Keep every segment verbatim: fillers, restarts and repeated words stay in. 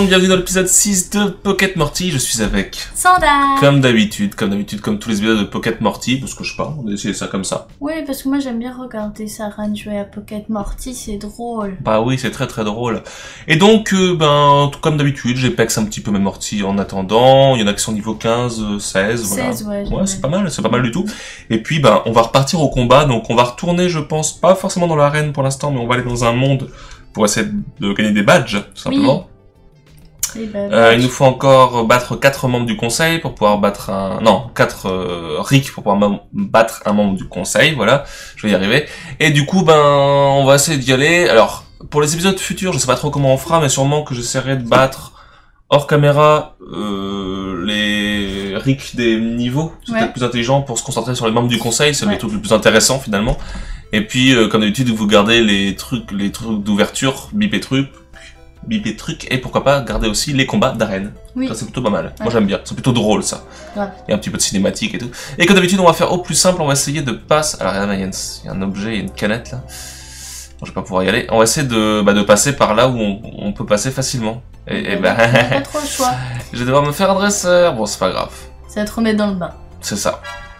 monde, bienvenue dans l'épisode six de Pocket Morty, je suis avec... Sanda. Comme d'habitude, comme d'habitude, comme tous les épisodes de Pocket Morty, parce que je sais pas, on a essayé ça comme ça. Oui, parce que moi j'aime bien regarder Sarah jouer à Pocket Morty, c'est drôle. Bah oui, c'est très très drôle. Et donc, euh, ben, tout comme d'habitude, j'épex un petit peu mes Morty en attendant, il y en a qui sont niveau quinze, seize, voilà. seize, ouais. Ouais, c'est pas mal, c'est pas mal du tout. Et puis, ben, on va repartir au combat, donc on va retourner, je pense, pas forcément dans l'arène pour l'instant, mais on va aller dans un monde pour essayer de gagner des badges, tout simplement. Oui. Et bah, Euh, il nous faut encore battre quatre membres du conseil pour pouvoir battre un... Non, quatre euh, Rick pour pouvoir battre un membre du conseil, voilà, je vais y arriver. Et du coup, ben, on va essayer d'y aller. Alors, pour les épisodes futurs, je sais pas trop comment on fera, mais sûrement que j'essaierai de battre hors caméra euh, les Rick des niveaux. C'est ouais. peut-être plus intelligent pour se concentrer sur les membres du conseil, c'est ouais. le truc le plus intéressant finalement. Et puis, euh, comme d'habitude, vous gardez les trucs, les trucs d'ouverture, bip et trucs. Bip et trucs, et pourquoi pas garder aussi les combats d'arène. Oui. Ça c'est plutôt pas mal. Ouais. Moi j'aime bien, c'est plutôt drôle ça. Ouais. Il y a un petit peu de cinématique et tout. Et comme d'habitude on va faire au plus simple, on va essayer de passer... Alors il y, a une... il y a un objet, il y a une canette là. Bon, je vais pas pouvoir y aller. On va essayer de, bah, de passer par là où on, on peut passer facilement. Et, et bah... pas trop le choix. Je vais devoir me faire un dresseur, bon c'est pas grave. Ça va te remettre dans le bain. C'est ça.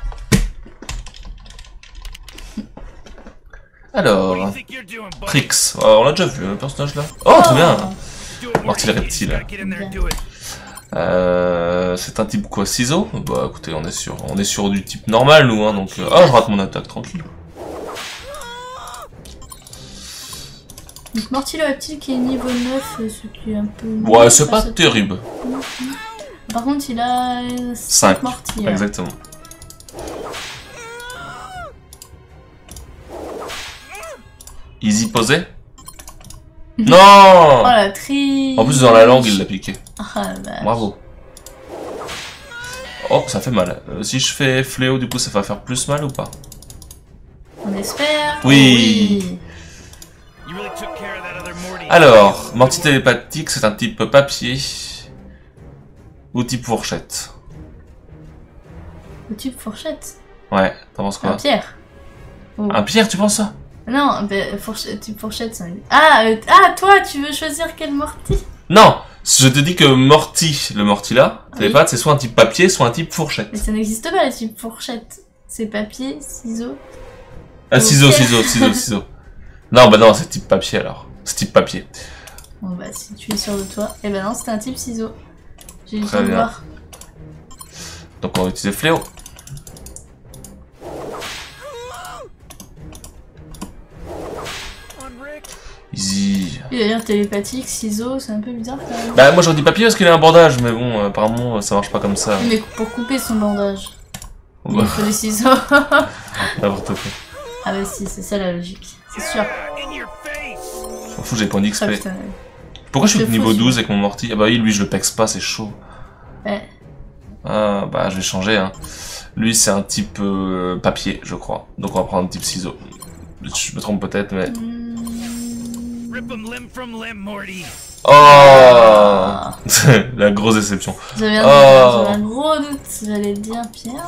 Alors, Trix, oh, on l'a déjà vu, le personnage là. Oh, très bien. Morty le reptile. Euh, c'est un type quoi, ciseaux? Bah écoutez, on est sur, on est sur du type normal nous, hein, donc. Euh... Oh, je rate mon attaque, tranquille. Donc Morty le reptile qui est niveau neuf, ce qui est un peu... Ouais, c'est pas terrible. Par contre, il a cinq Morty. Exactement. Easy posé? Non! Oh la tri. En plus dans la langue il l'a piqué. Ah, bah. Bravo. Oh ça fait mal. Euh, si je fais fléau du coup ça va faire plus mal ou pas? On espère. Oui. oui. Alors, Morty télépathique c'est un type papier ou type fourchette? Le type fourchette. Ouais, t'en penses quoi? Un pierre. Oh. Un pierre tu penses ça? Non, bah, fourchette, type fourchette, c'est un... Ah, euh, ah, toi, tu veux choisir quel Morty? Non, je te dis que Morty, le Morty là, oui. télépathe, c'est soit un type papier, soit un type fourchette. Mais ça n'existe pas, le type fourchette. C'est papier, ciseaux... Ah, ciseaux, ciseaux, ciseaux, ciseaux. Non, bah non, c'est type papier alors. C'est type papier. Bon bah, si tu es sûr de toi... Eh ben non, c'était un type ciseaux. J'ai eu le temps Très de bien. voir. Donc on va utiliser fléau. Easy. Et d'ailleurs, télépathique, ciseaux, c'est un peu bizarre quand même. Bah moi j'aurais dit papier parce qu'il a un bandage, mais bon, euh, apparemment ça marche pas comme ça. Mais pour couper son bandage, Bah, il faut des ciseaux. n'importe quoi. Ah bah si, c'est ça la logique, c'est sûr. Je m'en fous, j'ai point d'X P. Ah, putain, ouais. Pourquoi je suis Je niveau fous, douze avec mon Morty? Ah bah oui, lui je le pexe pas, c'est chaud. Ouais. Ah bah je vais changer hein. Lui c'est un type euh, papier, je crois. Donc on va prendre un type ciseaux. Je me trompe peut-être, mais... Mm. Oh la grosse déception. J'avais un, Oh. un gros doute, j'allais dire Pierre.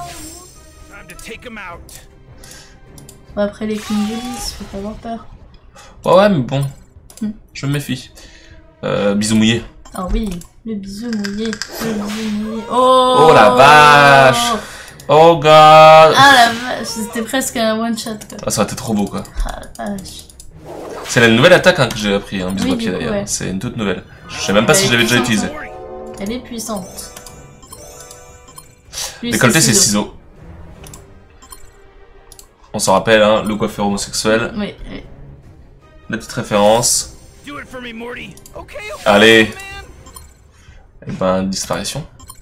Bon, après les Queen Julies, faut pas avoir peur. Ouais ouais mais bon, Hmm. je me méfie. Euh, bisous mouillés. Ah oui, le bisou mouillé, le bisou mouillé. Oh, Oh la vache. Oh god. Ah la vache, c'était presque un one shot quoi. Ah, ça aurait été trop beau quoi. Ah la vache. C'est la nouvelle attaque hein, que j'ai appris, hein, bisou Oui, papier du coup, d'ailleurs. ouais. C'est une toute nouvelle. Je sais même pas Elle si est je l'avais déjà puissante, utilisée. Elle est puissante. Lui, Décolleté c'est ciseaux. ciseaux. On s'en rappelle, hein, le coiffeur homosexuel. Oui, oui. La petite référence. Allez. Et ben, disparition.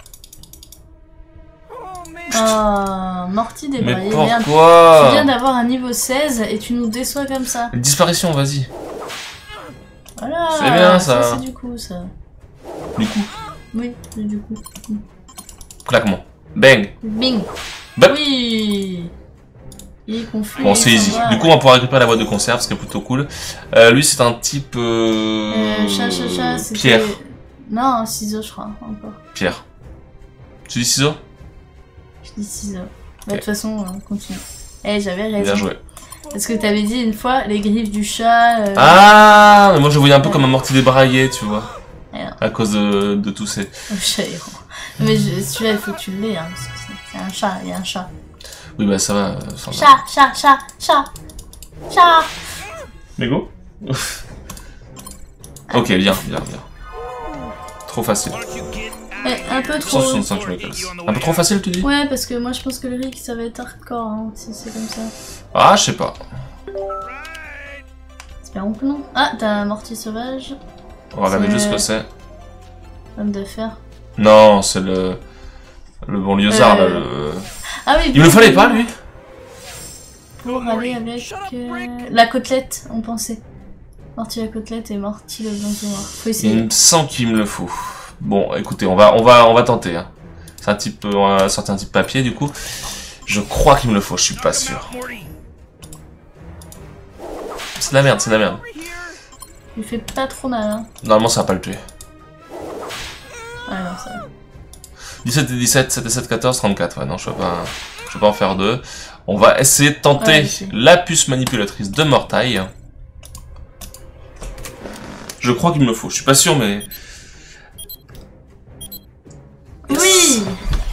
Ah, Morty débraillé. Mais Merde. Tu pourquoi? viens d'avoir un niveau seize et tu nous déçois comme ça. Disparition, vas-y. Voilà. C'est bien, ça. C'est du coup ça. Du coup, Oui, c'est du coup. claquement. Bang. Bing. Bah. Oui. Il est confus. Bon, c'est easy. va. Du coup, on va pouvoir récupérer la boîte de conserve, ce qui est plutôt cool. Euh, lui, c'est un type... Euh... Euh, chat, chat, chat, c'était... Pierre. Non, ciseaux, je crois, encore. Pierre. Tu dis ciseaux? Je dis ciseaux. Bah, de Ok. toute façon, on continue. Eh, j'avais raison. Bien joué. Parce que t'avais dit une fois, les griffes du chat... Euh... Ah, mais moi je voyais un peu comme un Morty débraillé, tu vois. Alors, à cause de, de tous ces... Le chat errant. Mais je- celui-là, il faut que tu l'aies, hein, parce que c'est- c'est un chat, il y a un chat. Oui, bah ça va. euh, sans Chat, chat, chat, chat, chat. Mais go. Ok, bien, bien, bien. Trop facile. Ouais, un peu trop. cent soixante-cinq, je me casse. Un peu trop facile, tu dis? Ouais, parce que moi, je pense que le Rick, ça va être hardcore, hein, si c'est comme ça. Ah, je sais pas. Espérons que non. Ah, t'as un mortier sauvage. On va regarder C'est- juste ce que c'est. Homme de fer. Non, c'est le... Le bon lieusaire, Euh, là, le... Ah oui, Il me le fallait pas, lui. Pour aller avec euh, la côtelette, on pensait. Morty la côtelette et Morty le blanc noir. Faut essayer. Il me semble qu'il me le faut. Bon, écoutez, on va, on va, on va tenter. Hein. C'est un type, on va sortir un petit papier, du coup. Je crois qu'il me le faut, je suis pas sûr. C'est de la merde, c'est de la merde. Il fait pas trop mal, hein. Normalement, ça va pas le tuer. Ouais, non, ça va. dix-sept et dix-sept, sept et sept, quatorze, trente-quatre. Ouais, non, je peux pas, je peux pas en faire deux. On va essayer de tenter Ouais, ok. la puce manipulatrice de Mortail. Je crois qu'il me le faut. Je suis pas sûr, mais... Oui.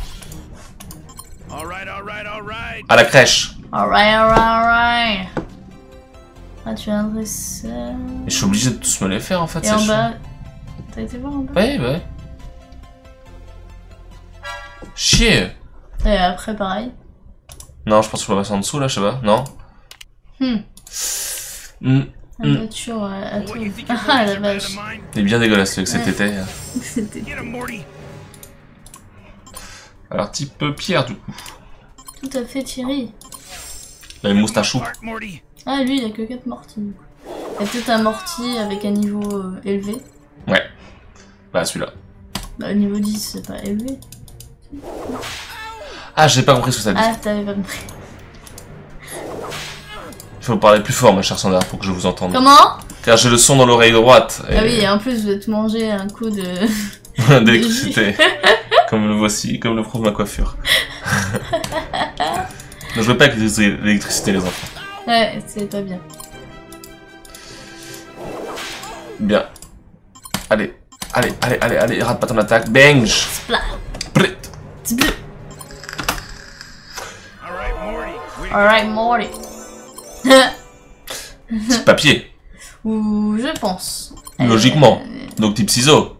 À la crèche. Alright, alright, alright. Ah, tu as un dresseur. Et je suis obligé de tous me les faire, en fait. Et c'est en chiant. bas. T'as été voir en bas? Ouais, ouais. Chier. Et après, pareil. Non, je pense que je peux passer en dessous, là, je sais pas. Non. Hmm. Hmm. La Hmm. voiture euh, à tout. Ah, la vache. Il est bien dégueulasse, avec cet Ouais. été. C'était Alors, type euh, Pierre, du coup. tout à fait Thierry. Il a une moustachou. Ah, lui, il a que quatre mortis. Du coup. Il y a peut-être un morty avec un niveau euh, élevé. Ouais. Bah, celui-là. Bah, niveau dix, c'est pas élevé. Ah, j'ai pas compris ce que ça dit. Ah, t'avais pas compris. Il faut parler plus fort, ma chère Sandra, pour que je vous entende. Comment? Car j'ai le son dans l'oreille droite. Ah oui, et en plus, vous êtes mangé un coup de... d'électricité. Comme le voici, comme le prouve ma coiffure. Ne jouez pas avec l'électricité, les enfants. Ouais, c'est pas bien. Bien. Allez, allez, allez, allez, allez, rate pas ton attaque. Bang! Splat. Prit. C'est bleu. Alright, Morty. C'est papier. Ou je pense. Logiquement. Euh, Donc type ciseaux.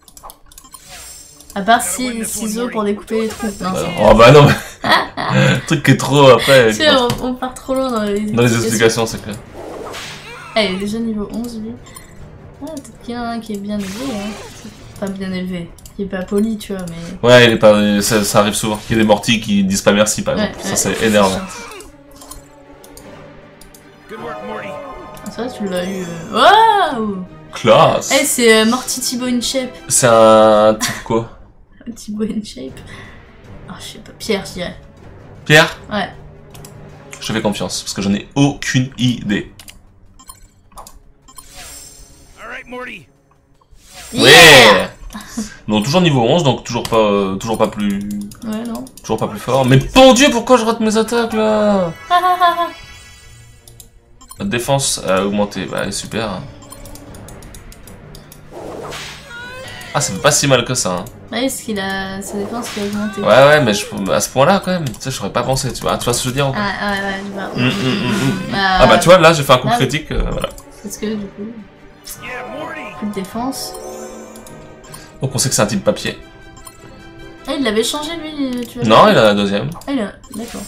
À part si les ciseaux pour découper les trous. Non, c'est- Oh bah non, mais... Le truc qui est trop après. Tu sais, on, on part trop loin dans les, Dans les explications, c'est clair. Ah, il est déjà niveau onze, lui. Ah, peut-être qu'il y en a un qui est bien élevé, hein. Pas bien élevé. Qui est pas poli, tu vois, mais... Ouais, il est pas... ça, ça arrive souvent. Il y a des mortis qui disent pas merci, par exemple. Ouais, ça, ouais, c'est énervant. Ah, ça, tu l'as eu... euh, Waouh! Classe. Eh, c'est euh, Morty Thibaut InShape. C'est un type quoi? Thibaut InShape. Ah, je sais pas. Pierre, je dirais. Pierre? Ouais. Je te fais confiance, parce que j'en ai aucune idée. Ouais. Donc toujours niveau onze, donc toujours pas, euh, toujours pas plus, Ouais, non. toujours pas plus fort. Mais bon Dieu, pourquoi je rate mes attaques là? Ah, ah, ah, ah. Notre défense a augmenté, bah super. Ah, ça fait pas si mal que ça. Hein. Ouais, est-ce qu'il a sa défense qui a augmenté? Ouais, ouais, mais je, à ce point-là quand même, tu sais, j'aurais pas pensé, tu vois. Tu vois ce que je veux dire? Ah, ah, ouais, ouais, je vois. Mm, mm, mm, mm. Bah, Ah bah tu vois, là j'ai fait un coup là, critique, euh, voilà. Parce que du coup, coup de défense. Donc on sait que c'est un type papier. Ah, il l'avait changé lui, tu vois. Non, il a la deuxième. Ah, il a... D'accord.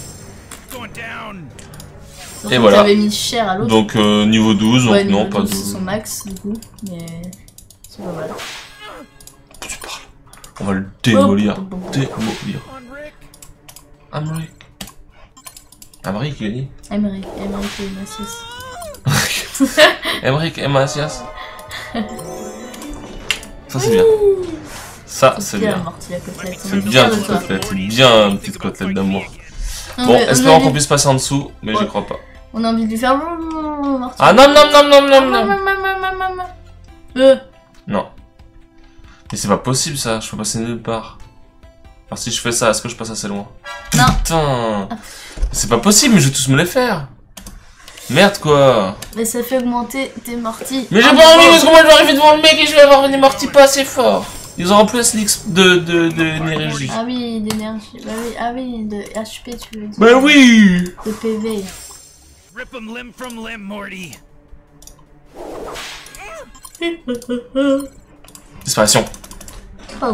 Et voilà. T'avais mis cher à l'autre. Donc euh, niveau douze, donc Ouais, non, niveau pas douze, douze. c'est son max du coup, mais c'est pas mal. Tu parles. On va le démolir. Oh, oh, oh, oh. Démolir. Amric. Amric, il a dit. Emmerich, Emmerich et Macias. Emric et Macias. Ça c'est bien. Ça c'est bien. Morty, la côtelette. On C'est est bien fiers de petite toi. côtelette. C'est bien une petite côtelette d'amour. On Bon, a- on a espérons envie- qu'on puisse passer en dessous, mais j'y Ouais. crois pas. On a envie de lui faire Morty. Ah non, non, non, non, non, non. Euh, Non. Mais c'est pas possible ça, je peux passer nulle part. Alors si je fais ça, est-ce que je passe assez loin? Non. Putain. C'est pas possible, mais je vais tous me les faire. Merde quoi. Mais ça fait augmenter tes mortis. Mais j'ai Ah, pas envie bon. parce que moi je vais arriver devant le mec et je vais avoir des mortis pas assez forts. Ils ont en plus l'X de de d'énergie. Ah oui, d'énergie. Bah oui, ah oui, de H P tu veux dire. Bah oui. De P V. Rip 'em limb from limb, Morty. Disparition. Oh.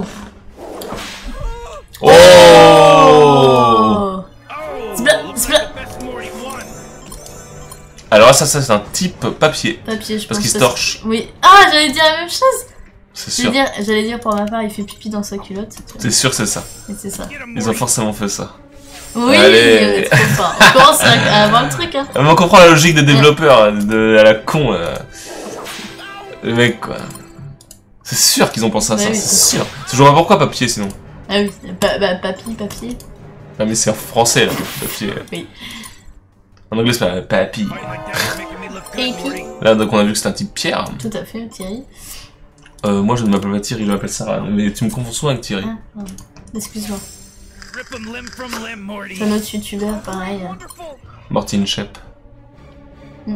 Oh, Oh. Oh, Splat, looks splat. like the best Morty won. Alors ça, ça c'est un type papier. Papier, je Parce pense. qu'il se que c'est- torche. Oui. Ah, j'allais dire la même chose. C'est J'allais sûr. dire, j'allais dire pour ma part, il fait pipi dans sa culotte. C'est sûr c'est ça. Et c'est ça. Get 'em, Ils ont Morty. forcément fait ça. Oui, Allez. trop fort. On commence à, à avoir le truc, hein. Mais on comprend la logique des développeurs, de, à la con. Là. Les mecs quoi. C'est sûr qu'ils ont pensé à Bah ça, oui, c'est c'est sûr. Je vois pas pourquoi papier sinon. Ah oui, pa bah, papy, papier. Ah mais c'est en français là, papier. Oui. En anglais c'est pas papy. Fight like that is making me look good, Hey, Morty. Là donc on a vu que c'est un type Pierre. Tout à fait, Thierry. Euh, moi je ne m'appelle pas Thierry, je m'appelle Sarah. Mais tu me confonds souvent avec Thierry. Ah, pardon. Excuse-moi. Rip 'em limb from limb, Morty. C'est un autre youtubeur, pareil. Wonderful. Martin Shep. Mm.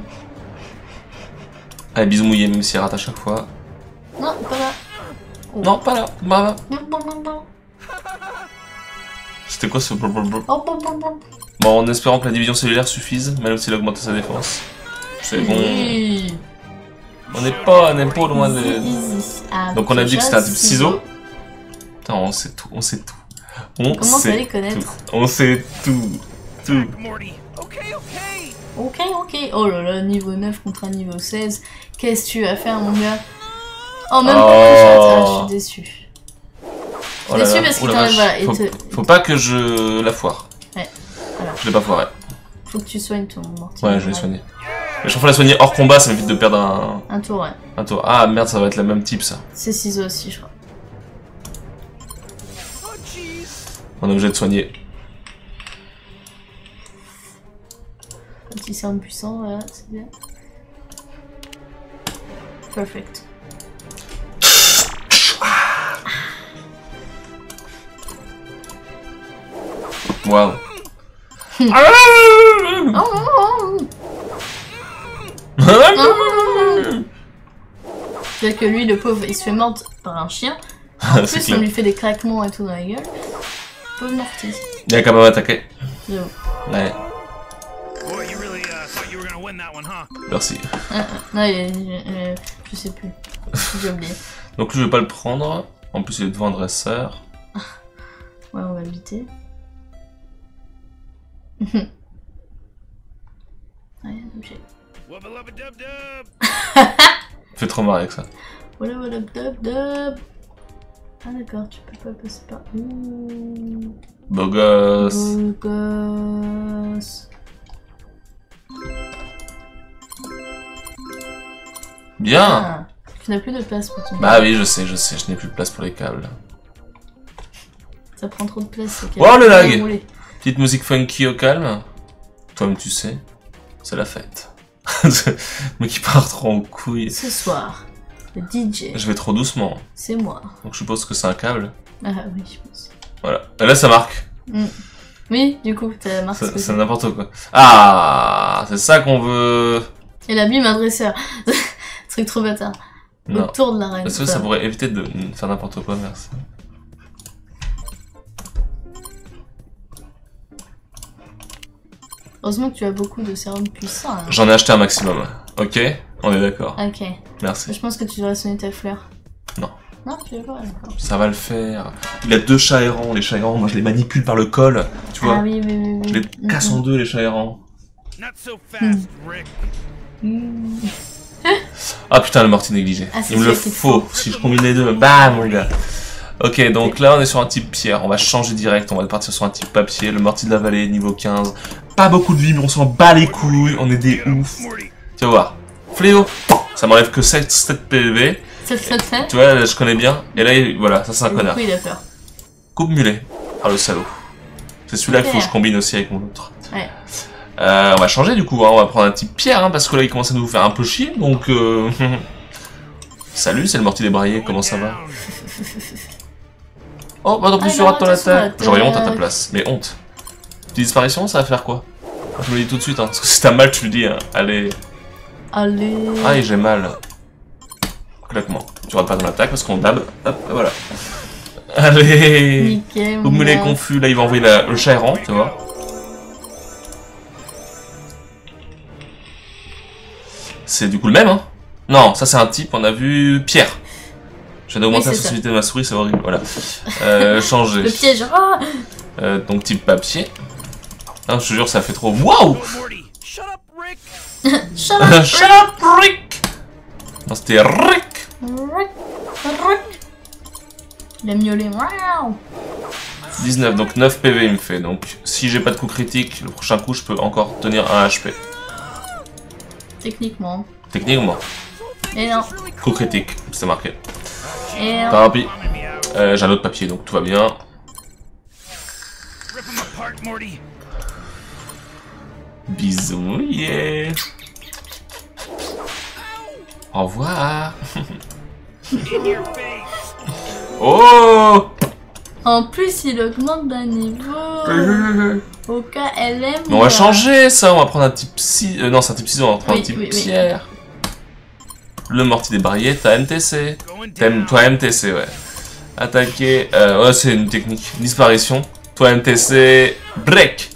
Allez bisous mouillés même si elle rate à chaque fois. Non, pas là. Oh. Non pas là, bah, bah. Non, non, non, non. C'était quoi ce blablabla? Oh, bon, bon, bon. Bon en espérant que la division cellulaire suffise, même s'il a augmenté sa défense. C'est bon. Oui. On n'est pas, on n'est pas loin de... Easy, easy. Ah, Donc on a dit que c'était un type ciseaux. ciseau. Putain, on sait tout, on sait tout. On Comment ça sait les connaître? tout. On sait tout. Tout. Attack, Morty. Okay, okay. Ok, ok. Oh là là, niveau neuf contre un niveau seize. Qu'est-ce que tu vas faire, mon gars? Oh, même Oh. pas que je ah, je suis déçu. Oh là déçu là, parce oh qu'il la t'enlève, vache. voilà, il Faut, te- faut pas que je la foire. Ouais, voilà. Je l'ai pas foiré. Faut que tu soignes ton mortier. Ouais, je l'ai soigné. Mais je préfère la soigner hors combat, ça m'évite de perdre un, Un tour, ouais. un tour. Ah merde, ça va être la même type ça. C'est ciseaux aussi, je crois. Oh, jeez. On est obligé de soigner. Petit cercle puissant, voilà, c'est bien. Perfect. Waouh. Oh, oh, oh, oh. C'est que lui, le pauvre, il se fait mordre par un chien. En C'est plus, clair. on lui fait des craquements et tout dans la gueule. Pauvre mortis. Il a quand même attaqué. J'avoue. Ouais, Boy, you really uh, thought you were gonna win that one, huh? merci. Ah, ah. Non, il est- je, euh, je sais plus. J'ai oublié. Donc lui, je vais pas le prendre. En plus, il est devant un dresseur. Ouais, on va éviter. Ouais, objet. Wubba lubba dub dub. Fait trop marrer avec ça. Voilà, voilà, dub, dub. Ah d'accord, tu peux pas passer par... Ouh. Beau gosse. Beau gosse. Bien. Ah, tu n'as plus de place pour ton... Bah oui, je sais, je sais, je n'ai plus de place pour les câbles. Ça prend trop de place. c'est Oh, le qu'elle- lag. elle roulait. Petite musique funky au calme. Toi-même tu sais, c'est la fête. Mais qui part trop en couille. Ce soir, le D J, Je vais trop doucement. c'est moi. Donc je suppose que c'est un câble. Ah oui, je pense. Voilà. Et là ça marque. Mm. Oui, du coup, t'as marqué ce C'est que c'est c'est. n'importe quoi. Ah, c'est ça qu'on veut. Et la bim adresseur. Truc trop bâtard. Non. Autour de la reine. Est-ce que ça pourrait éviter de faire n'importe quoi, merci. Heureusement que tu as beaucoup de sérums puissants. hein. J'en ai acheté un maximum. Ok, on est d'accord. Ok. Merci. Je pense que tu devrais sonner ta fleur. Non. Non, tu veux pas, d'accord. Ça va le faire. Il a deux chats errants. Les chats errants, moi je les manipule par le col. Tu vois, Ah oui, oui, oui, oui. je les Mm, casse mm. en deux les chats errants. Not so fast, Rick. Mm. Ah putain, le mortier négligé. Ah, c'est Il me le celui qu'il faut. Si je combine les deux, bam mon gars. Ok, donc là on est sur un type pierre. On va changer direct. On va partir sur un type papier. Le mortier de la vallée, niveau quinze. Pas beaucoup de vie, mais on s'en bat les couilles. On est des Get 'em, ouf. Morty. Tu vas voir. Fléau. Ça m'enlève que sept, sept P V. Ça te fait fait Tu vois, là, je connais bien. Et là, il- voilà, ça c'est un Du connard. coup, il a peur. Coupe mulet. Ah le salaud. C'est celui-là qu'il faut que je Super. combine aussi avec mon autre. Ouais. Euh, on va changer du coup, hein. On va prendre un type pierre, hein, parce que là il commence à nous faire un peu chier, donc euh... Salut, c'est le mortier débraillé, comment ça va? Oh, bah non plus Ah, tu non, rates ton la attention à la tête. J'aurais honte à ta tête. place, mais honte. Petite disparition, ça va faire quoi? Je me le dis tout de suite, hein, parce que si t'as mal, tu le dis, hein. Allez. Allez. Ah, j'ai mal. Claquement. Tu rates pas ton attaque parce qu'on dab. Hop, voilà. Allez. Nickel. Vous me les confus, là, il va envoyer la... le chat errant, tu vois. C'est du coup le même, hein. Non, ça c'est un type, on a vu Pierre. Je viens d'augmenter Oui, la c'est sensibilité de ma souris, c'est horrible, voilà. Euh, changer. Le piège. Ah Euh, donc type papier. Non, je te jure, ça fait trop... Waouh. Oh, Morty, shut up, Rick. Shut up. Shut up, Rick. Non, c'était Rick. Rick. Rick. Il a miaulé. Wow. dix-neuf, donc neuf P V il me fait. Donc si j'ai pas de coup critique, le prochain coup, je peux encore tenir un H P. Techniquement. Techniquement. Et non. Coup critique, c'est marqué. Et non. Tant pis. Euh, j'ai un autre papier, donc tout va bien. Rip 'em apart, Morty. Bisous, yeah. Au revoir. In your face. Oh. En plus, il augmente d'un niveau. Au cas L M. Mais on va changer ça, on va prendre un type psy... Euh, non, c'est un type ciseau, on va prendre Oui, un type oui, oui. pierre. Le mortier débraillé, t'as M T C. Going T'aimes, down. toi M T C, ouais. Attaquer, euh, ouais, c'est une technique. Disparition. Toi M T C, break.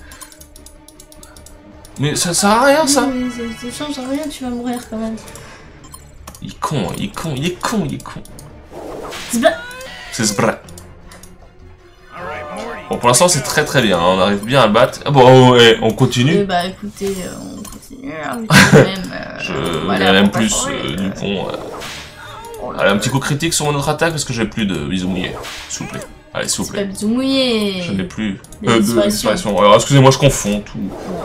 Mais ça sert à rien, ça. Oui, ça, ça change rien, tu vas mourir quand même. Il est con, il est con, il est con, il est con. Zbla. C'est ce bras. All right, Morty. Bon, pour l'instant, c'est très très bien. On arrive bien à le battre. Ah bon, ouais, on Eh continue. bah écoutez, euh, on continue. Hein, vu que même, euh, Je voilà, dirais même pour pas plus foirer, euh, euh, du con. euh. oh là Allez, un là. petit coup critique sur mon autre attaque parce que j'ai plus de bisous mouillés. S'il vous plaît. Allez, s'il vous C'est pas plaît. bisou mouillé. Je n'ai plus. Les Euh, de disparitions. disparition. Alors, excusez-moi, je confonds tout.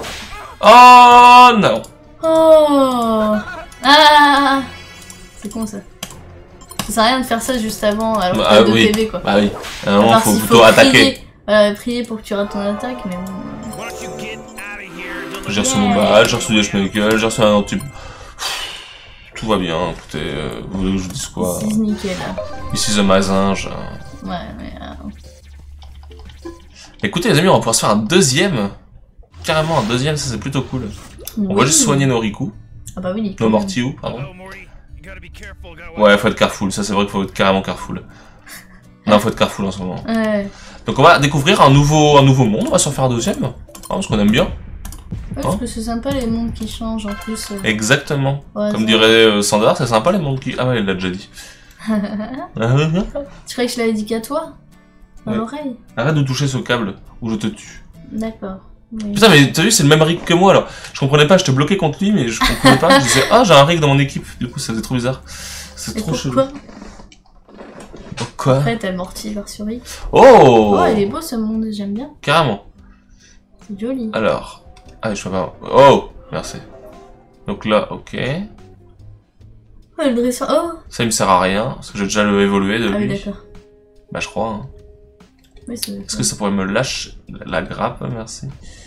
Oh non. Oh ah. C'est con ça. Ça sert à rien de faire ça juste avant, alors que Bah, t'as deux oui. P V quoi. Bah oui. À un À moment, part faut s'il plutôt attaquer. Prier. Voilà, prier pour que tu rates ton attaque, mais bon. euh, Why don't you get out of here? J'ai reçu mon badge, j'ai reçu des schmeckels, j'ai reçu un autre type. Tout va bien, écoutez, euh, vous voulez que je vous dise quoi? C'est nickel. Hein. Ici The Mazinge. Ouais, mais. Euh... Écoutez les amis, on va pouvoir se faire un deuxième. Carrément un deuxième, ça c'est plutôt cool. On va oui. juste soigner nos Riku. Ah bah oui, Nos Mortiou, pardon. Oh, Morty, you gotta be careful. Gotta Ouais, faut être careful, ça c'est vrai qu'il faut être carrément careful. Non, faut être careful en ce moment. Ouais. Donc on va découvrir un nouveau, un nouveau monde, on va s'en faire un deuxième. Hein, parce qu'on aime bien. Ouais, parce que c'est sympa les mondes qui changent en plus. euh, Exactement. au Comme hasard. dirait euh, Sandar, c'est sympa les mondes qui... Ah ouais, il l'a déjà dit. Tu croyais que je l'avais dit qu'à toi? Dans Ouais. l'oreille? Arrête de toucher ce câble, ou je te tue. D'accord. Oui. Putain, mais t'as vu, c'est le même Rick que moi, alors. Je comprenais pas, je te bloquais contre lui, mais je comprenais pas. Je disais, ah, j'ai un Rick dans mon équipe. Du coup, ça faisait trop bizarre. C'est Et trop chelou. pourquoi? Pourquoi? Après, t'as Morty Versuri. Oh, Oh, il est beau ce monde, j'aime bien. carrément. C'est joli. Alors. Ah, je peux pas... Oh, merci. Donc là, ok. Oh, le dresseur. Oh! Ça, il me sert à rien, parce que j'ai déjà le évolué de Ah oui, lui. d'accord. Bah, je crois. Hein. Oui, c'est Est-ce que ça pourrait me lâcher la grappe? Merci.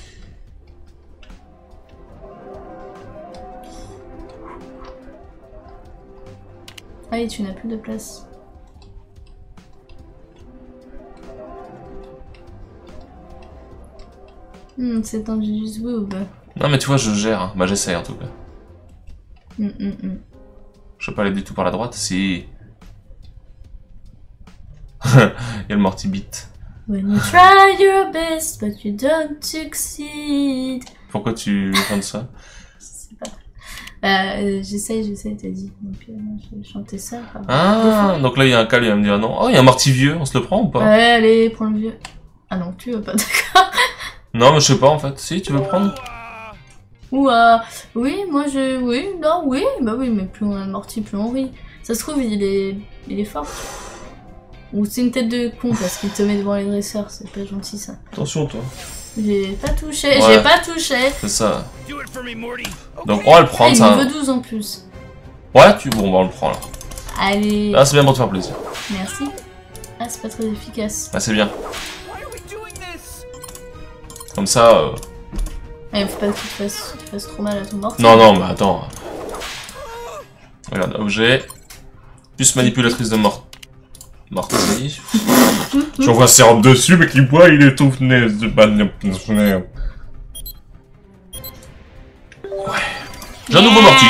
Ah oui, tu n'as plus de place. Hmm, c'est un juste boob. Non, mais tu vois, je gère. Hein. Bah, j'essaie en tout cas. Hmm, hmm, hmm. Je peux pas aller du tout par la droite? Si. Il y a le Morty Beat. When you try your best, but you don't succeed. Pourquoi tu chantes ça? Je sais pas. Bah, euh, j'essaye, j'essaye, t'as dit. Donc, euh, je vais chanter ça. par Ah, donc là il y a un câble, il va me dire non. Oh, il y a un Morty vieux, on se le prend ou défaut. pas? Ouais, allez, prends le vieux. Ah non, tu veux pas, d'accord. Non, mais je sais pas en fait. Si, tu veux le prendre? Ou, euh, oui, moi je. Oui, non, oui, bah oui, mais plus on a de Morty, plus on rit. Ça se trouve, il est. Il est fort. Ou c'est une tête de con parce qu'il te met devant les dresseurs, c'est pas gentil ça. Attention, toi. J'ai pas touché, Ouais. j'ai pas touché. C'est ça. Do it for me, Morty. Donc on va le Ah, prendre, il ça. niveau douze en plus. Ouais, tu. Bon, bah on le prend alors. Allez, Ah, c'est bien pour te faire plaisir. merci. Ah, c'est pas très efficace. Ah, c'est bien. Why are we doing this? Comme ça. Euh... Mais faut pas que tu te fasses, tu te fasses trop mal à ton mort. Non, non, mais attends. Regarde, objet. Plus manipulatrice de mort. Morty. J'envoie un sérum dessus, mais qui boit, il étouffe. J'ai un nouveau mortier.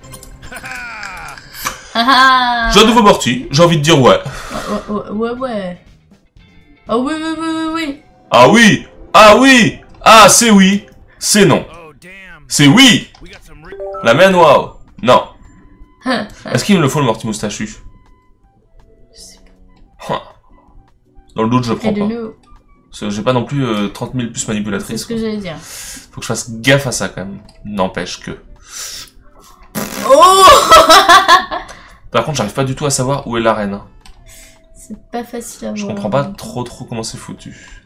Ah J'ai un nouveau mortier. J'ai envie de dire ouais. ah, ouais, ouais, ouais. Ah oui, oui, oui, oui, oui. Ah oui. Ah oui. Ah, c'est oui. C'est non. Oh, damn. C'est oui. We got some re- La main wow. Non. Est-ce qu'il me le faut le mortier moustachu? Je sais pas. Dans le doute, je le prends I don't pas. know. Parce que j'ai pas non plus euh, trente mille puces C'est manipulatrices. ce que j'allais dire. Faut que je fasse gaffe à ça quand même. N'empêche que. Oh Par contre, j'arrive pas du tout à savoir où est l'arène. hein. C'est pas facile à voir. Je comprends pas trop trop comment c'est foutu.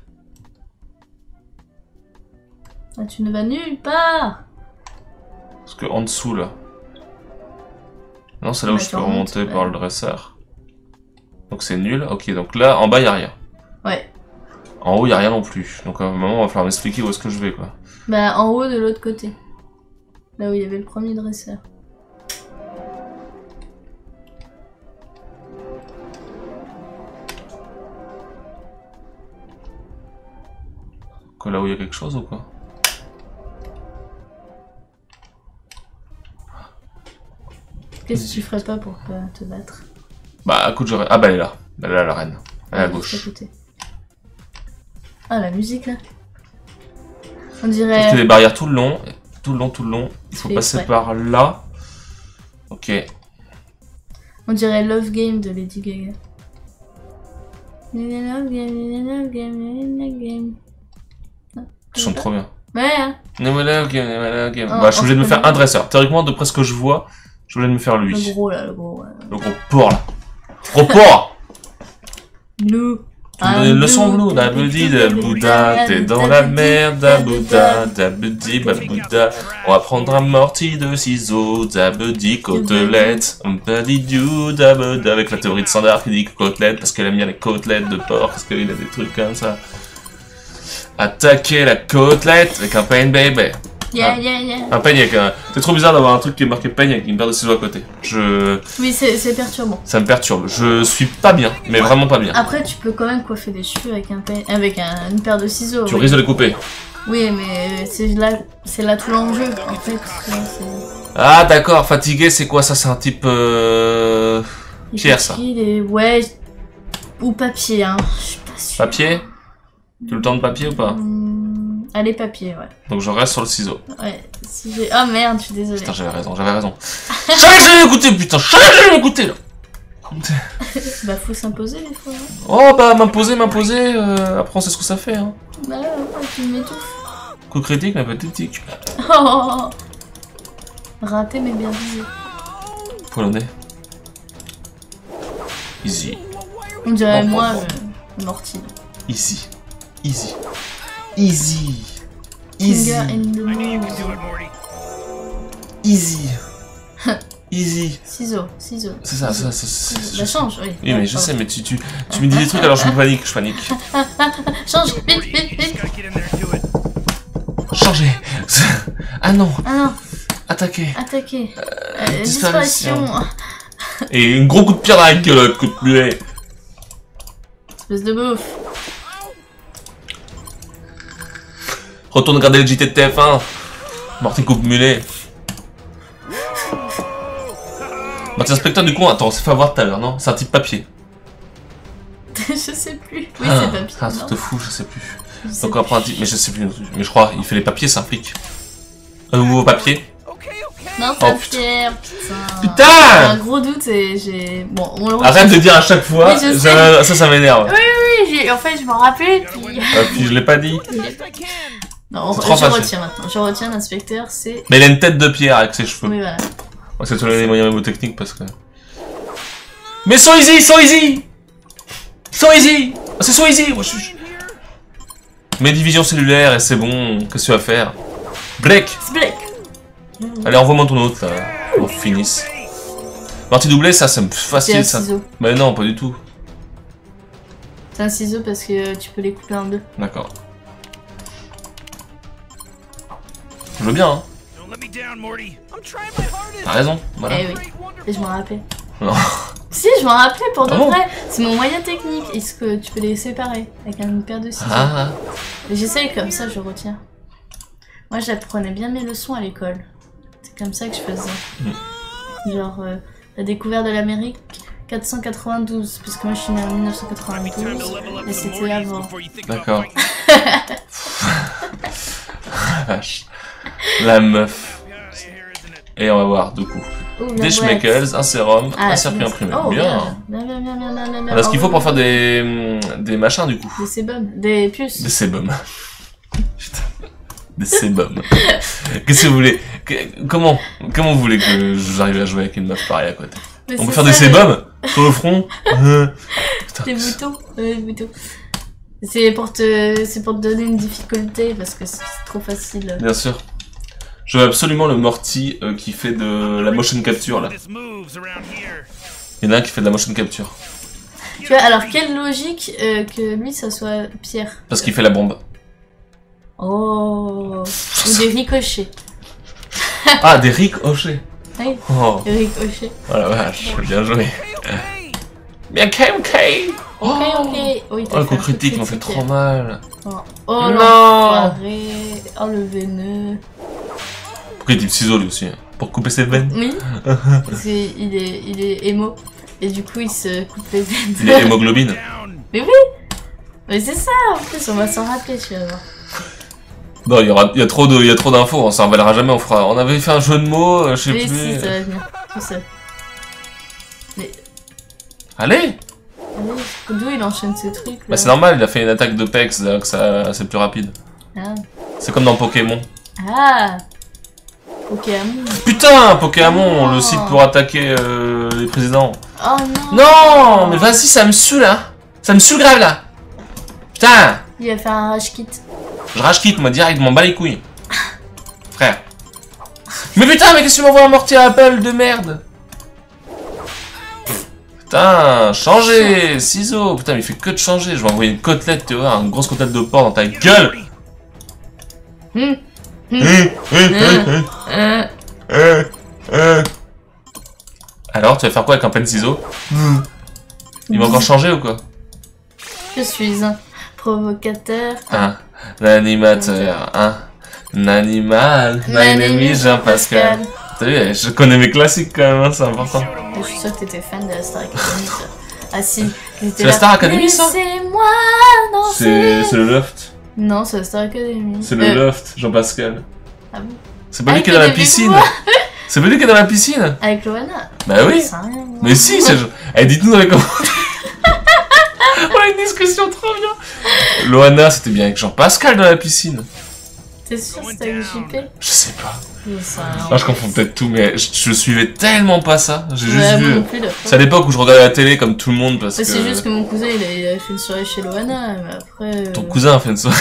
Ah, tu ne vas nulle part. Parce que en dessous là. Non, c'est là où Ouais, je tu peux remontes, remonter ouais. par le dresseur. Donc c'est nul. Ok, donc là en bas y a rien. Ouais. En haut y a rien non plus. Donc à un moment, il va falloir m'expliquer où est-ce que je vais quoi. Bah, en haut de l'autre côté. Là où il y avait le premier dresseur. Que là où il y a quelque chose ou quoi? Qu'est-ce que tu ferais pas pour pas te battre? Bah écoute, j'aurais. Ah bah elle est là. Elle est là la reine. Elle est à Juste gauche. côté. Ah, la musique là. On Sauf qu'il y a dirait. des barrières tout le long. Tout le long, tout le long. Il faut C'est passer exprès. par là. Ok. On dirait Love Game de Lady Gaga. Love game, love game, love game. Je chante trop bien. Ouais, hein. Never love game, never love game. Oh, Bah, je suis obligé de me oh, faire oh. un dresseur. Théoriquement, d'après ce que je vois, je voulais me faire lui. Le gros là, le gros. Ouais. Le gros porc là. Gros porc! Blue. Tu me donnes une leçon blue, dabudi, dabouda, t'es dans la merde, dabouda, dabudi, babouda. On va prendre un mortier de ciseaux, dabudi, côtelette, badidou, dabouda, avec la théorie de Sandar qui dit que côtelette, parce qu'elle aime bien les côtelettes de porc, parce qu'il a des trucs comme ça. Attaquer la côtelette avec un pain baby. Yeah, Ah. yeah, yeah. Un peigne avec un... C'est trop bizarre d'avoir un truc qui est marqué peigne avec une paire de ciseaux à côté. Je... Oui, c'est c'est perturbant. Ça me perturbe. Je suis pas bien, mais vraiment pas bien. Après, tu peux quand même coiffer des cheveux avec, un pe- avec un- une paire de ciseaux. Tu oui. risques de les couper. Oui, mais c'est là, c'est là tout l'enjeu, en fait. Là, c'est- Ah d'accord, fatigué c'est quoi ça? C'est un type... Euh... les Pierre, ça. papiers, les- Ouais, ou papier, hein. Je suis pas sûre. Papier? Tu le temps de papier ou pas? Hum, Allez, papier, ouais. Donc je reste sur le ciseau. Ouais, si j'ai... Ah merde, je suis désolée. Putain j'avais raison, j'avais raison. Je savais que j'allais écouter putain, je savais que j'allais écouter là. Bah, faut s'imposer des fois. Hein. Oh bah m'imposer, m'imposer, euh, après on sait ce que ça fait hein. Bah, ouais, ouais, tu m'étouffes. Coup critique mais pathétique. Oh, raté, mais bien visé. Polonais. Easy. On dirait Oh, moi, oh, oh. le mortier. Easy. Easy. Easy. Easy. Finger in the I knew you nose. could do it, Morty. Easy. Easy. Ciseaux, ciseaux. C'est ça, ça, ça, c'est... Ciseaux. je Bah, sais. change, oui. Oui mais je sais, mais tu, tu, tu me dis des trucs alors je me panique, je panique. Change, Do it, vite, Morty. vite, You just vite. gotta get in there and do it. Changer. Ah non. Ah non, Attaquer. attaquer. Euh, disparition. disparition. Et un gros coup de pierre dans la gueule, coup de mulet. Espèce de bouffe. Retourne regarder le J T de T F un. Morty coupe mulet. Morty inspecteur du coup, attends, c'est fait avoir tout à l'heure, non? C'est un type papier. Je sais plus. Oui, Ah, c'est papier. c'est un truc non. de fou, je sais plus. Je sais Donc après un plus. type, mais je sais plus. Mais je crois, il fait les papiers, c'est un flic. Un nouveau papier. Okay, okay. Non, Oh, c'est putain. Pierre, putain. Putain. J'ai un gros doute et j'ai... Bon, on le retient. Arrête de dire à chaque fois, Oui, je ça, ça, ça m'énerve. Oui, j'ai- en fait, je m'en rappelais, puis... Ah, puis je l'ai pas dit. Best I can. Non, C'est je trop facile. retiens maintenant. Je retiens l'inspecteur, c'est... Mais il a une tête de pierre avec ses cheveux. Oui, voilà. On va se donner les moyens mémotechniques parce que... Mais so easy, so easy So easy oh, c'est so easy moi, je suis... Mes divisions cellulaires et c'est bon, qu'est-ce que tu vas faire? Break. C'est Blake. Allez, envoie-moi ton autre là, on finisse. Partie doublée, ça, c'est C'est un facile ça. ciseau. Mais non, pas du tout. C'est un ciseau parce que tu peux les couper en deux. D'accord. Je veux bien, hein. Don't let me down, Morty. I'm trying my hardest. T'as raison, voilà. Eh oui. Et je m'en rappelle. Non. Si, je m'en rappelais pour de Ah bon vrai. C'est mon moyen technique. Est-ce que tu peux les séparer avec une paire de ciseaux? Ah, Et j'essaye comme ça, je retiens. Moi, j'apprenais bien mes leçons à l'école. C'est C'est comme ça que je faisais. Mm. Genre, euh, la découverte de l'Amérique, quatre cent quatre-vingt-douze, parce que moi je suis née en mille neuf cent quatre-vingt-douze, et c'était avant. D'accord. Vache. La meuf. Et on va voir, du coup. Ouh, la Des boîte. schmeckles, un sérum, Ah, un circuit c'est- imprimé. Oh, bien. bien, bien, bien, bien, bien, bien, bien. On a ce qu'il Oh, faut pour oui. faire des, des machins, du coup. Des sébums, des puces. Des sébums. Putain. Des sébums. Qu'est-ce que vous voulez que- Comment Comment vous voulez que j'arrive à jouer avec une meuf pareille à côté? Mais On peut c'est faire des ça, le- sébums sur le front. Euh, Putain. Des boutons, ouais, des boutons. C'est pour te, c'est pour te donner une difficulté parce que c'est trop facile. Bien sûr. Je veux absolument le Morty euh, qui fait de la motion capture là. This moves around here. Il y en a un qui fait de la motion capture. Tu vois, alors quelle logique euh, que lui ça soit Pierre. Parce qu'il fait la bombe. Oh, ou des ricochets. Ah, des ricochets. Oui, Oh, des ricochets. oh la vache, bien joué. Okay. Bien K M K. Ok, ok. Oui, Oh, le coup critique m'a fait trop mal. Oh, oh Non. l'enfoiré. Oh le veineux. Pourquoi il dit ciseaux lui aussi? Pour couper ses veines? Oui. Parce qu'il est, il est émo. Et du coup il se coupe les veines. Il est hémoglobine. Down. Mais c'est ça, en plus on va s'en rappeler, tu vas voir. Non, il y aura, il y a trop de, il y a trop d'infos, on s'en revalera jamais, on fera, on avait fait un jeu de mots, euh, je sais Mais plus. si, ça va venir, tout seul. Allez! Allez, d'où il enchaîne ces trucs là? Bah c'est normal, il a fait une attaque de Pex, donc ça, c'est plus rapide. Ah. C'est comme dans Pokémon. Ah Pokémon. Putain, Pokémon, Non. le site pour attaquer euh, les présidents. Oh non. Non, mais vas-y, ça me saoule, hein. Ça me saoule grave, là. Putain, Il va faire un rage kit. je rage quitte, moi, direct, je m'en bats les couilles. Frère. Mais putain, mais qu'est-ce que tu m'envoies un mortier à Apple de merde? Putain, changer, ciseaux. Putain, mais il fait que de changer. Je vais envoyer une côtelette, tu vois, une grosse côtelette de porc dans ta gueule. Hum. Hum, hum, hum, hum, Euh, hum, hum. Alors, tu vas faire quoi avec un pen ciseau? Il va encore changer ou quoi? je suis un provocateur. Un animateur, un animal, un ennemi Jean-Pascal. T'as vu, je connais mes classiques quand même, hein, c'est important. Je suis sûre que t'étais fan de la Star Academy. toi. Ah si. C'est la Star Academy, ça? Laissez-moi C'est danser. c'est le loft. Non, c'est la Star Academy. C'est le Euh, loft, Jean-Pascal. Ah bon? C'est pas lui qui est dans la piscine. C'est pas lui qui est dans la piscine. Avec Loana? Bah oui. J'en sais rien, moi. Mais si, c'est... Eh, dites-nous dans les commentaires. On a une discussion trop bien. Loana, c'était bien avec Jean-Pascal dans la piscine. T'es sûr que c'était avec J P? Je sais pas. Je sais rien. Ah, je confonds peut-être tout, mais je, je suivais tellement pas ça. J'ai juste Ouais, moi vu... non plus, la fois. C'est à l'époque où je regardais la télé comme tout le monde parce Ouais, que... c'est juste que mon cousin il a, il a fait une soirée chez Loana, mais après. Ton euh, cousin a fait une soirée.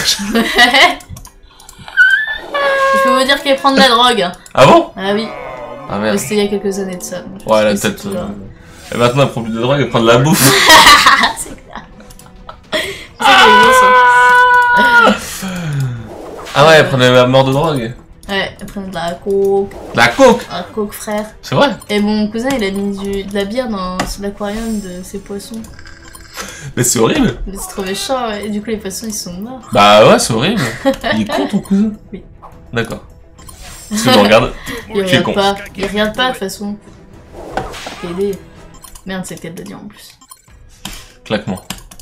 Je peux vous dire qu'il prend de la drogue. hein. Ah bon? Ah oui, Ah mais merde. c'était il y a quelques années de ça. donc je Ouais, elle a sais que c'est peut-être... toujours- euh, Et maintenant, elle prend plus de drogue, elle prend de la bouffe. Ah, c'est clair. C'est ça qui est beau, ça. Ah ouais, elle prenait la mort de drogue. Ouais, elle prend de la coke, La coke. un coke frère. C'est vrai? Et mon cousin il a mis du, de la bière dans l'aquarium de ses poissons. Mais c'est horrible. Mais c'est trop méchant, ouais. Et du coup les poissons ils sont morts. Bah ouais, c'est horrible. Il est con ton cousin? Oui. D'accord. Parce que je regarde. Il Tu es regarde con. pas, il regarde pas de toute façon. Aider. Merde, c'est qu'elle de dire en plus. Claquement.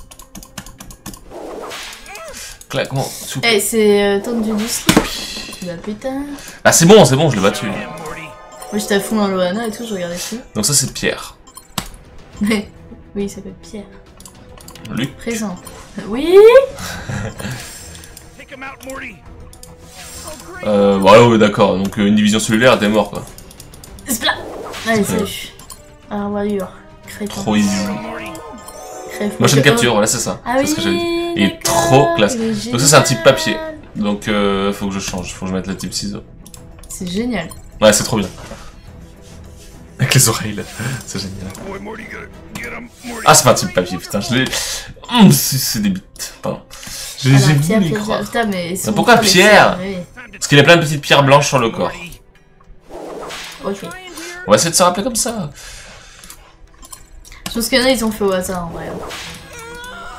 Claquement. souple. Eh, c'est euh, tendu du slip. Bah putain. Ah c'est bon, c'est bon, je l'ai battu. Yeah, Morty. Moi j'étais à fond dans Loana et tout, je regardais tout. Donc ça c'est Pierre. Mais oui, il s'appelle Pierre. Luc. Présent. Oui. Take him out, Morty. Euh, voilà, ouais, d'accord. Donc euh, une division cellulaire, t'es mort quoi. Splat. Allez, C'est salut. Ah, voyure. Crétin. Trop easy. Morty. Crève. Motion capture, voilà c'est ça. Ah C'est oui. ce que j'ai dit. Il est d'accord, trop classe. il est Donc ça c'est un type génial. papier. Donc euh, faut que je change, faut que je mette le type ciseau. C'est génial. Ouais, c'est trop bien. Avec les oreilles là, c'est génial. Boy, Morty, get, get him, Morty. Ah c'est pas un type papier, putain, je l'ai... Hum, c'est c'est des bites, pardon. J'ai Ah, j'ai bah, Pierre, voulu y Pierre, croire. putain, mais si Mais on pourquoi prend les Pierre pierres, oui. Parce qu'il a plein de petites pierres blanches sur le corps. Morty. Ok. On va essayer de se rappeler comme ça. Je pense qu'il y en a, ils ont fait au hasard en vrai.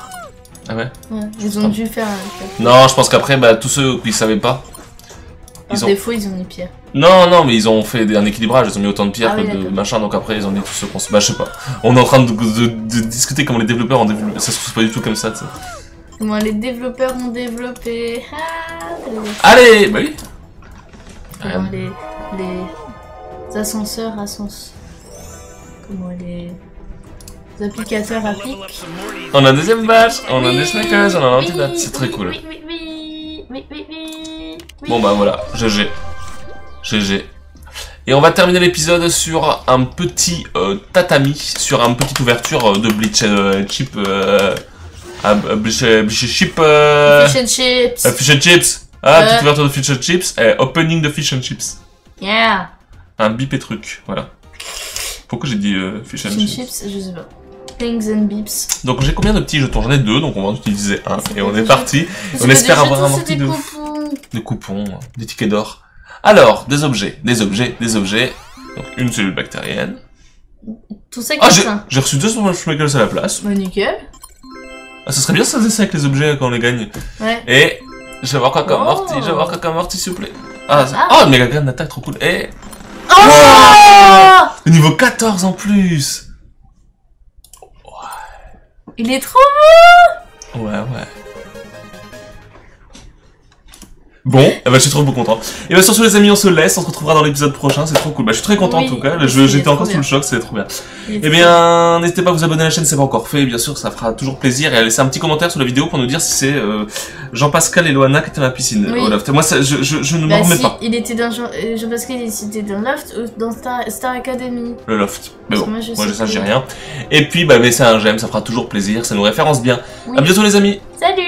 Ah ouais? Ouais, ils ont dû faire un. Non, je pense qu'après, bah, tous ceux qui savaient pas, ils Par ont... défaut, ils ont mis pierre. Non, non, mais ils ont fait des- un équilibrage, ils ont mis autant de pierres Ah que oui, de d'accord. machin, donc après ils ont mis tout ce qu'on se... Bah je sais pas. On est en train de, de, de discuter comment les développeurs ont développé, ça se trouve pas du tout comme ça, tu sais. Comment les développeurs ont développé. Ah, les- Allez, bah oui. Comment les, les ascenseurs ascenseurs. Comment les applicateurs appliquent. Level up some Mortys. On a un deuxième batch, on a Oui, des sneakers, on a un oui, antidote, c'est très oui, cool. Oui, oui, oui, oui, oui, oui, oui. Bon bah voilà, G G. G G. Et on va terminer l'épisode sur un petit euh, tatami, sur une petite ouverture euh, de Bleach euh, Chip... Euh, ah, Bleach, euh, Bleach Chip... Euh, Fish and chips. euh, Fish and Chips. Ah, Euh. petite ouverture de Fish and Chips. Eh, opening de Fish and Chips. Yeah. Un bip et truc, voilà. Pourquoi j'ai dit euh, Fish and Fish and Chips? chips, je sais pas. Things and beeps. Donc j'ai combien de petits jetons? J'en ai deux, donc on va en utiliser un. C'est Et pas on des est parti. C'est On pas espère des avoir un jetons, morti c'est des de... coupons. Des coupons, des tickets d'or. Alors, des objets, des objets, des objets. Donc une cellule bactérienne. Tout ça qui Ah, est j'ai plein. j'ai reçu deux Smuggles à la place. Bah nickel. Ah, ça serait bien ça ça avec les objets quand on les gagne. Ouais. Et je vais avoir quoi comme Oh. morti, je vais avoir quoi comme morti s'il vous plaît. Ah, ça... Ah. oh, méga graine d'attaque, trop cool. Et Oh, niveau quatorze en plus. il est trop Ouais, ouais. Bon, eh ben, je suis trop content. Et bah sur ce les amis, on se laisse, on se retrouvera dans l'épisode prochain, c'est trop cool. Bah je suis très content Oui, en tout cas, il Je- est j'étais trop encore sous bien. le choc, c'est trop bien. Il est Eh trop bien, n'hésitez pas à vous abonner à la chaîne, c'est pas encore fait, bien sûr, ça fera toujours plaisir, et à laisser un petit commentaire sous la vidéo pour nous dire si c'est euh, Jean-Pascal et Loana qui étaient dans la piscine. Oui. Au loft. Moi, ça, je, je, je ne Bah m'en remets si, pas, il était dans Jean, euh, Jean-Pascal, il était dans Loft ou dans Star, Star Academy. le loft. Mais Parce bon, que moi, je moi sais je ça, je dis plus. rien. Et puis, bah, laissez un j'aime, ça fera toujours plaisir, ça nous référence bien. Oui. À bientôt les amis. Salut.